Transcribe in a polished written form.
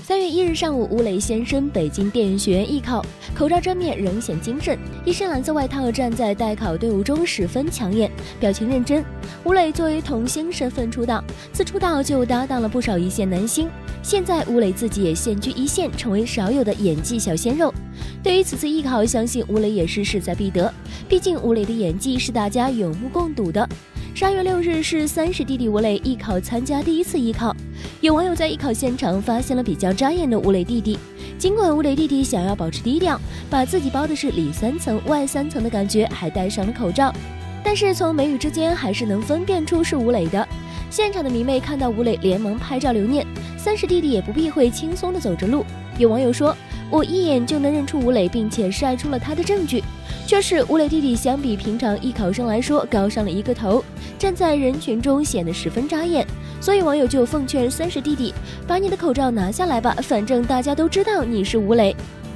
3月1日上午，吴磊现身北京电影学院艺考，口罩遮面仍显精神，一身蓝色外套站在待考队伍中十分抢眼，表情认真。吴磊作为童星身份出道，自出道就搭档了不少一线男星，现在吴磊自己也现居一线，成为少有的演技小鲜肉。对于此次艺考，相信吴磊也是势在必得，毕竟吴磊的演技是大家有目共睹的。12月6日是30弟弟吴磊艺考参加第一次艺考，有网友在艺考现场发现了比较扎眼的吴磊弟弟。尽管吴磊弟弟想要保持低调，把自己包的是里3层外3层的感觉，还戴上了口罩，但是从眉宇之间还是能分辨出是吴磊的。现场的迷妹看到吴磊连忙拍照留念，30弟弟也不避讳，轻松的走着路。有网友说，我一眼就能认出吴磊，并且晒出了他的证据。确实，吴磊弟弟相比平常艺考生来说高上了1个头，站在人群中显得十分扎眼，所以网友就奉劝30弟弟，把你的口罩拿下来吧，反正大家都知道你是吴磊。